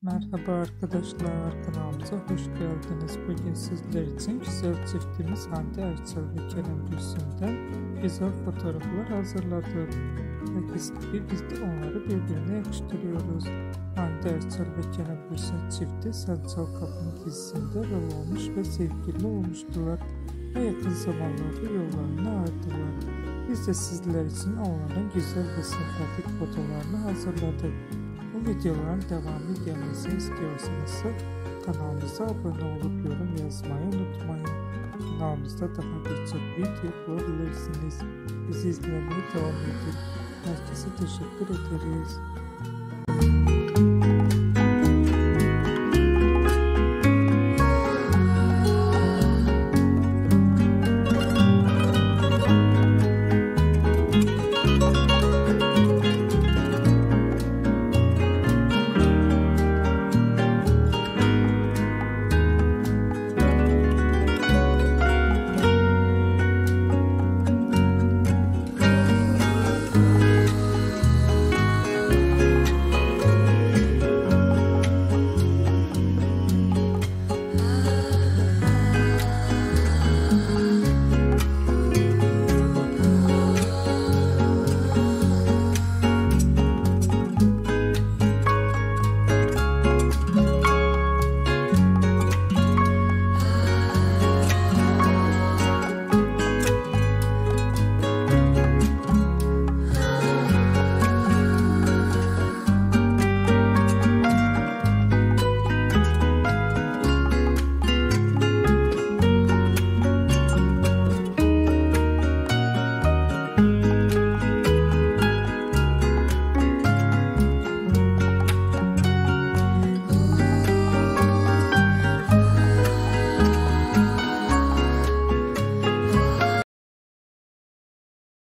Merhaba arkadaşlar, kanalımıza hoş geldiniz. Bugün sizler için güzel çiftimiz Hande Erçel ve Kerem Bürsin'den güzel fotoğraflar hazırladık. Herkes gibi biz de onları birbirine yakıştırıyoruz. Hande Erçel ve Kerem Bürsin çifti Sen Çal Kapını dizisinde rol almış ve sevgili olmuştular ve yakın zamanlarda yollarını ayırdılar. Biz de sizler için onların güzel ve sempatik fotoğraflarını hazırladık. Bu videoların devamı gelmesini istiyorsanız kanalımıza abone olup yorum yazmayı unutmayın. Kanalımızda daha birçok video bulabilirsiniz. Bizi izlemeye devam edin. Herkese teşekkür ederiz.